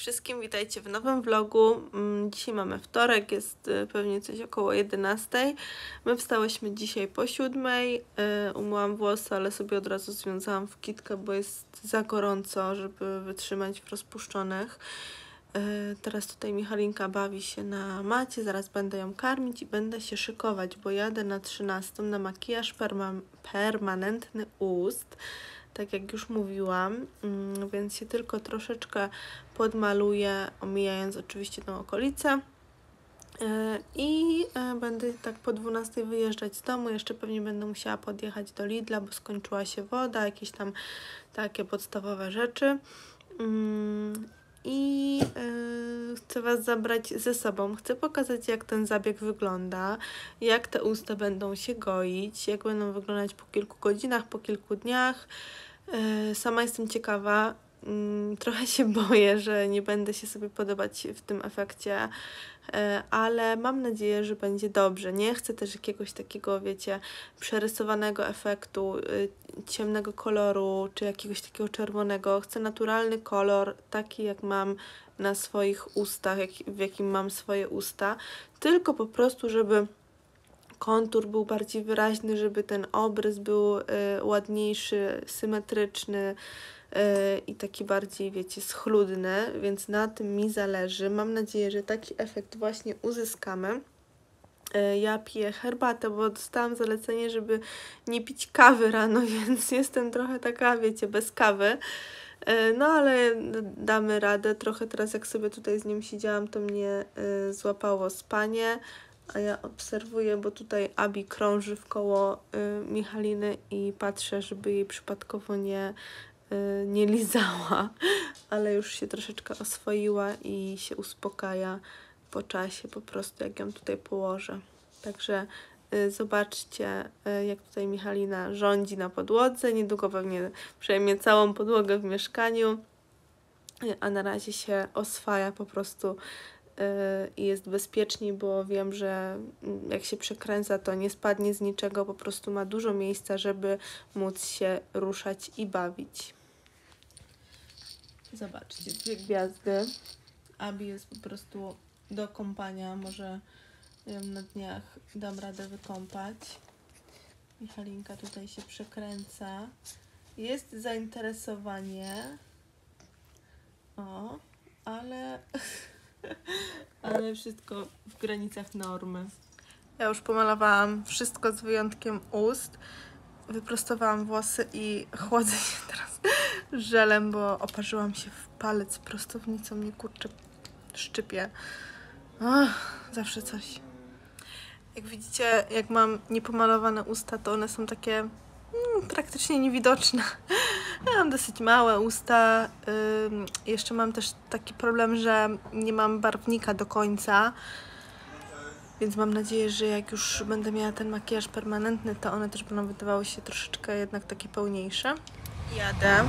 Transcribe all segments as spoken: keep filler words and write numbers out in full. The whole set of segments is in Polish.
wszystkim, witajcie w nowym vlogu. Dzisiaj mamy wtorek, jest pewnie coś około jedenastej. My wstałyśmy dzisiaj po siódmej. Umyłam włosy, ale sobie od razu związałam w kitkę, bo jest za gorąco, żeby wytrzymać w rozpuszczonych. Teraz tutaj Michalinka bawi się na macie, zaraz będę ją karmić i będę się szykować, bo jadę na trzynastą na makijaż perma permanentny ust. Tak jak już mówiłam, więc się tylko troszeczkę podmaluję, omijając oczywiście tą okolicę. I będę tak po dwunastej wyjeżdżać z domu. Jeszcze pewnie będę musiała podjechać do Lidla, bo skończyła się woda, jakieś tam takie podstawowe rzeczy. I yy, chcę Was zabrać ze sobą. Chcę pokazać, jak ten zabieg wygląda, jak te usta będą się goić, jak będą wyglądać po kilku godzinach, po kilku dniach. Yy, sama jestem ciekawa. Yy, trochę się boję, że nie będę się sobie podobać w tym efekcie, yy, ale mam nadzieję, że będzie dobrze. Nie chcę też jakiegoś takiego, wiecie, przerysowanego efektu, yy, ciemnego koloru, czy jakiegoś takiego czerwonego. Chcę naturalny kolor, taki jak mam na swoich ustach, jak, w jakim mam swoje usta. Tylko po prostu, żeby kontur był bardziej wyraźny, żeby ten obrys był y, ładniejszy, symetryczny y, i taki bardziej, wiecie, schludny, więc na tym mi zależy. Mam nadzieję, że taki efekt właśnie uzyskamy. Ja piję herbatę, bo dostałam zalecenie, żeby nie pić kawy rano, więc jestem trochę taka, wiecie, bez kawy. No ale damy radę. Trochę teraz jak sobie tutaj z nim siedziałam, to mnie y, złapało spanie, a ja obserwuję, bo tutaj Abi krąży wkoło y, Michaliny i patrzę, żeby jej przypadkowo nie, y, nie lizała, ale już się troszeczkę oswoiła i się uspokaja po czasie, po prostu jak ją tutaj położę. Także y, zobaczcie, y, jak tutaj Michalina rządzi na podłodze. Niedługo pewnie przejmie całą podłogę w mieszkaniu, y, a na razie się oswaja po prostu i y, jest bezpieczniej, bo wiem, że y, jak się przekręca, to nie spadnie z niczego, po prostu ma dużo miejsca, żeby móc się ruszać i bawić. Zobaczcie, dwie gwiazdy. Abi jest po prostu do kąpania, może ją na dniach dam radę wykąpać. Michalinka tutaj się przekręca. Jest zainteresowanie. O, ale... ale wszystko w granicach normy. Ja już pomalowałam wszystko z wyjątkiem ust. Wyprostowałam włosy i chłodzę się teraz żelem, bo oparzyłam się w palec prostownicą. Mnie kurczę szczypie. Oh, zawsze coś. Jak widzicie, jak mam niepomalowane usta, to one są takie mm, praktycznie niewidoczne. Ja mam dosyć małe usta. Ym, jeszcze mam też taki problem, że nie mam barwnika do końca. Więc mam nadzieję, że jak już będę miała ten makijaż permanentny, to one też będą wydawały się troszeczkę jednak takie pełniejsze. Jadę.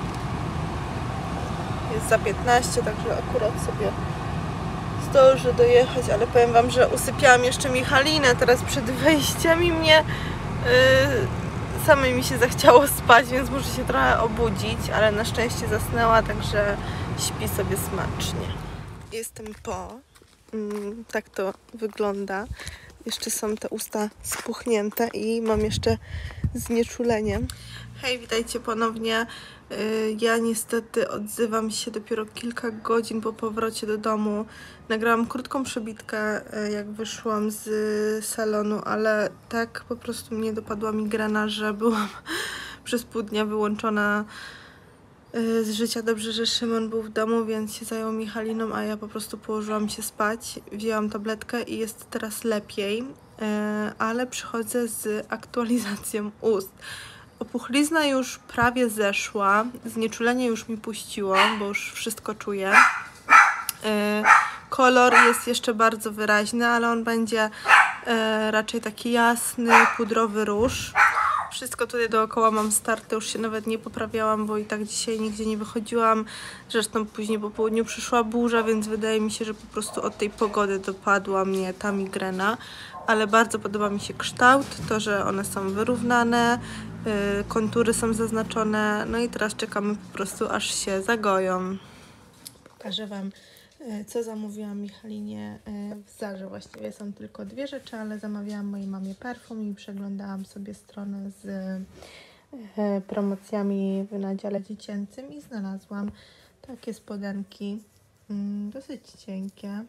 Jest za piętnaście, także akurat sobie zdążę dojechać, ale powiem Wam, że usypiałam jeszcze Michalinę teraz przed wejściem i mnie yy, samej mi się zachciało spać, więc muszę się trochę obudzić, ale na szczęście zasnęła, także śpi sobie smacznie. Jestem po. Yy, tak to wygląda. Jeszcze są te usta spuchnięte i mam jeszcze znieczulenie. Hej, witajcie ponownie. Ja niestety odzywam się dopiero kilka godzin po powrocie do domu. Nagrałam krótką przebitkę, jak wyszłam z salonu, ale tak po prostu mnie dopadła migrena, że byłam przez pół dnia wyłączona z życia. Dobrze, że Szymon był w domu, więc się zajął Michaliną, a ja po prostu położyłam się spać. Wzięłam tabletkę i jest teraz lepiej, ale przychodzę z aktualizacją ust. Opuchlizna już prawie zeszła, znieczulenie już mi puściło, bo już wszystko czuję. Yy, kolor jest jeszcze bardzo wyraźny, ale on będzie yy, raczej taki jasny, pudrowy róż. Wszystko tutaj dookoła mam starte, już się nawet nie poprawiałam, bo i tak dzisiaj nigdzie nie wychodziłam. Zresztą później po południu przyszła burza, więc wydaje mi się, że po prostu od tej pogody dopadła mnie ta migrena. Ale bardzo podoba mi się kształt, to, że one są wyrównane, yy, kontury są zaznaczone, no i teraz czekamy po prostu, aż się zagoją. pokażę Wam, co zamówiłam Michalinie w Zarze. Właściwie są tylko dwie rzeczy, ale zamawiałam mojej mamie perfum i przeglądałam sobie stronę z promocjami na dziale dziecięcym i znalazłam takie spodenki, dosyć cienkie,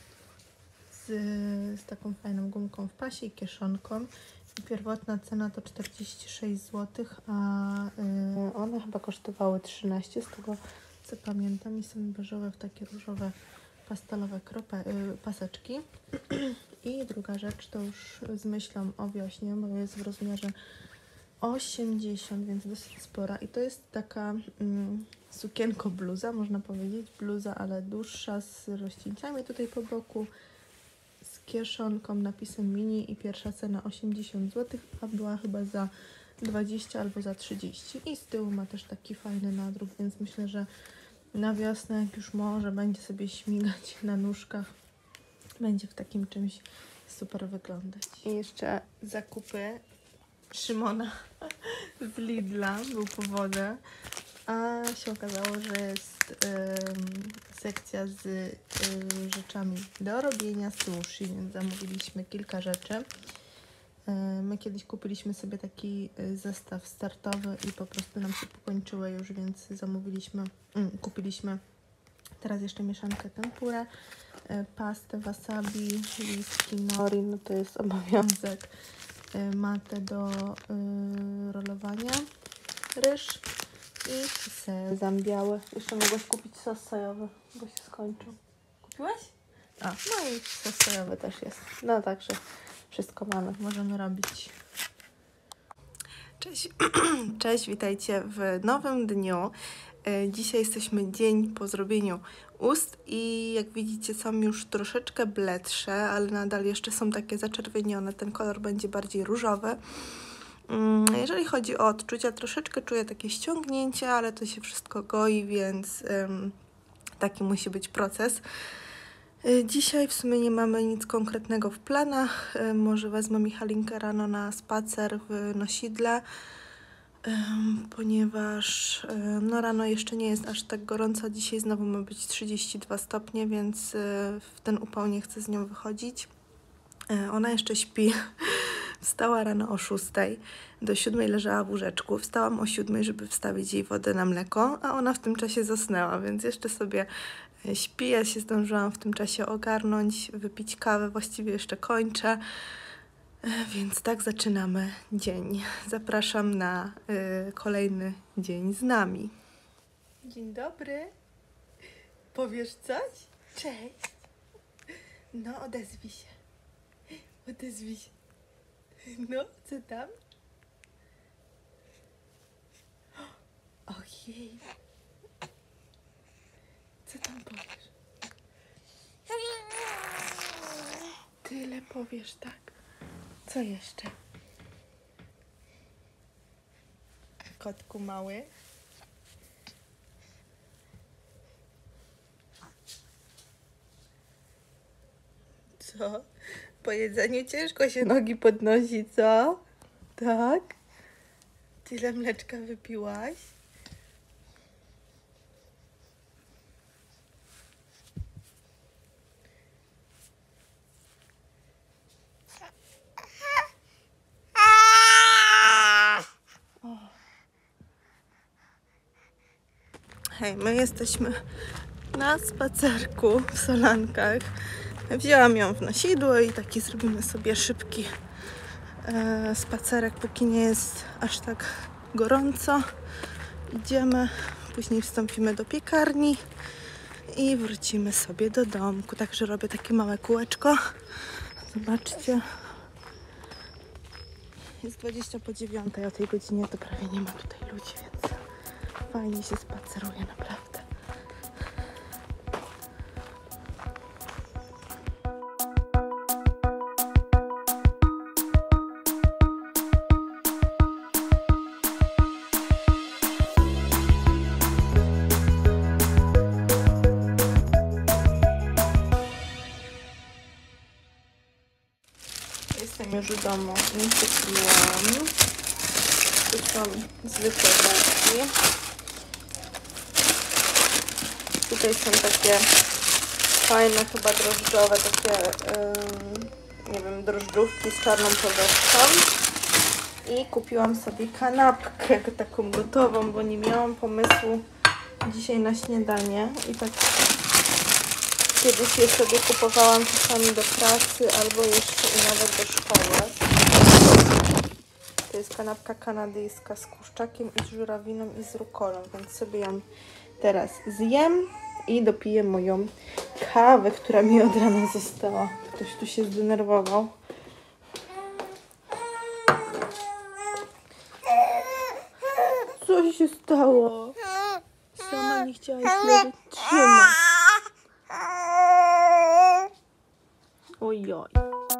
z, z taką fajną gumką w pasie i kieszonką. I pierwotna cena to czterdzieści sześć złotych, a y, one chyba kosztowały trzynaście, z tego co pamiętam, i są beżowe w takie różowe, pastelowe kropę, y, paseczki. I druga rzecz to już z myślą o wiośnie, bo jest w rozmiarze osiemdziesiąt, więc dosyć spora. I to jest taka mm, sukienko bluza, można powiedzieć, bluza, ale dłuższa, z rozcięciami tutaj po boku, z kieszonką, napisem mini i pierwsza cena osiemdziesiąt złotych, a była chyba za dwadzieścia albo za trzydzieści. I z tyłu ma też taki fajny nadruk, więc myślę, że na wiosnę, jak już może będzie sobie śmigać na nóżkach, będzie w takim czymś super wyglądać. I jeszcze zakupy Szymona z Lidla, był po wodę, a się okazało, że jest ym, sekcja z y, rzeczami do robienia sushi, więc zamówiliśmy kilka rzeczy. Y, my kiedyś kupiliśmy sobie taki y, zestaw startowy i po prostu nam się pokończyły już, więc zamówiliśmy, y, kupiliśmy teraz jeszcze mieszankę tempurę, y, pastę wasabi, listki nori, no to jest obowiązek, y, matę do y, rolowania, ryż i sezam biały. Jeszcze mogłaś kupić sos sojowy, bo się skończył. Kupiłaś? A, no i sos sojowy też jest. No także wszystko mamy, możemy robić. Cześć, cześć, witajcie w nowym dniu. Dzisiaj jesteśmy dzień po zrobieniu ust i jak widzicie są już troszeczkę bledsze, ale nadal jeszcze są takie zaczerwienione. Ten kolor będzie bardziej różowy. Jeżeli chodzi o odczucia, troszeczkę czuję takie ściągnięcie, ale to się wszystko goi, więc ym, taki musi być proces. Yy, dzisiaj w sumie nie mamy nic konkretnego w planach. Yy, może wezmę Michalinkę rano na spacer w Nosidle, yy, ponieważ yy, no rano jeszcze nie jest aż tak gorąco. Dzisiaj znowu ma być trzydzieści dwa stopnie, więc yy, w ten upał nie chcę z nią wychodzić. Yy, ona jeszcze śpi. Wstała rano o szóstej, do siódmej leżała w łóżeczku. Wstałam o siódmej, żeby wstawić jej wodę na mleko, a ona w tym czasie zasnęła, więc jeszcze sobie śpi. Ja się zdążyłam w tym czasie ogarnąć, wypić kawę, właściwie jeszcze kończę. Więc tak zaczynamy dzień. Zapraszam na y, kolejny dzień z nami. Dzień dobry. Powiesz coś? Cześć. No, odezwij się. Odezwij się. No, co tam? Ojej. Co tam powiesz? Tyle powiesz, tak? Co jeszcze? Kotku mały. Co? Po jedzeniu ciężko się nogi podnosi, co? Tak? Tyle mleczka wypiłaś? O. Hej, my jesteśmy na spacerku w Solankach. Wzięłam ją w nosidło i taki zrobimy sobie szybki e, spacerek, póki nie jest aż tak gorąco. Idziemy, później wstąpimy do piekarni i wrócimy sobie do domku. Także robię takie małe kółeczko. Zobaczcie. Jest dwadzieścia po dziewiątej, o tej godzinie to prawie nie ma tutaj ludzi, więc fajnie się spaceruje, naprawdę. Jestem już w domu, nie kupiłam. Tu są zwykłe bułki. Tu tutaj są takie fajne, chyba drożdżowe, takie, yy, nie wiem, drożdżówki z czarną porzeczką. I kupiłam sobie kanapkę taką gotową, bo nie miałam pomysłu dzisiaj na śniadanie. I tak kiedyś je sobie kupowałam czasami do pracy albo jeszcze i nawet do szkoły. To jest kanapka kanadyjska z kurczakiem i z żurawiną i z rukolą, więc sobie ją teraz zjem i dopiję moją kawę, która mi od rana została. Ktoś tu się zdenerwował. Co się stało? Sama nie chciałaś mnie wytrzymać. Ojoj.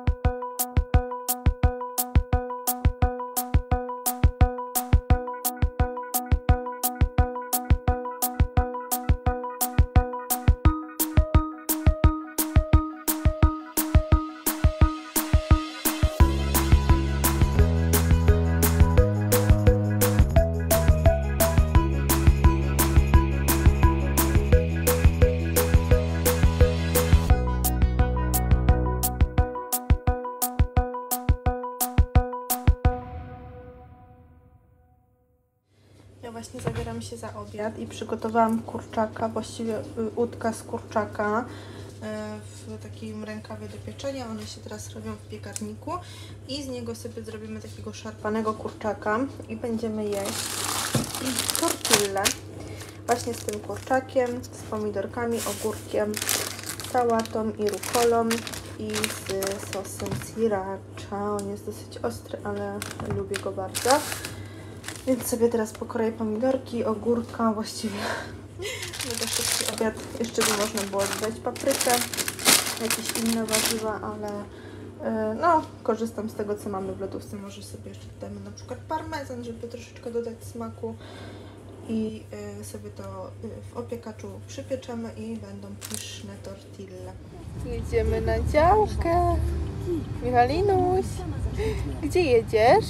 Ja właśnie zabieram się za obiad i przygotowałam kurczaka, właściwie udka z kurczaka w takim rękawie do pieczenia. One się teraz robią w piekarniku i z niego sobie zrobimy takiego szarpanego kurczaka i będziemy jeść tortillę właśnie z tym kurczakiem, z pomidorkami, ogórkiem, sałatą i rukolą i z sosem sriracha. On jest dosyć ostry, ale lubię go bardzo. Więc sobie teraz pokroję pomidorki, ogórka, właściwie mega szybki obiad. Jeszcze by można było dodać paprykę, jakieś inne warzywa, ale yy, no, korzystam z tego, co mamy w lodówce. Może sobie jeszcze dodamy na przykład parmezan, żeby troszeczkę dodać smaku i yy, sobie to yy, w opiekaczu przypieczemy i będą pyszne tortille. Jedziemy na działkę. Michalinuś, gdzie jedziesz?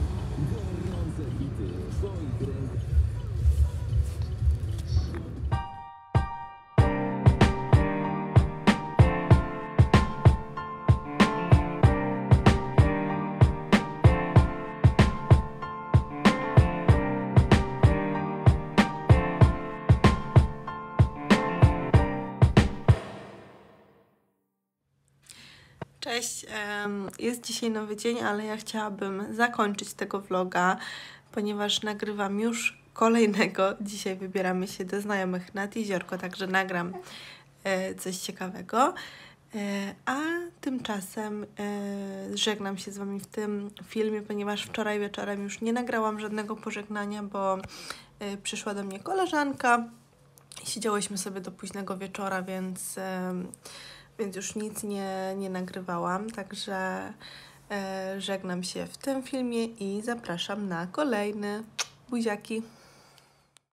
Cześć, jest dzisiaj nowy dzień, ale ja chciałabym zakończyć tego vloga, ponieważ nagrywam już kolejnego. Dzisiaj wybieramy się do znajomych nad jeziorko, także nagram coś ciekawego. A tymczasem żegnam się z Wami w tym filmie, ponieważ wczoraj wieczorem już nie nagrałam żadnego pożegnania, bo przyszła do mnie koleżanka i siedziałyśmy sobie do późnego wieczora, więc... więc już nic nie, nie nagrywałam, także e, żegnam się w tym filmie i zapraszam na kolejny. Buziaki!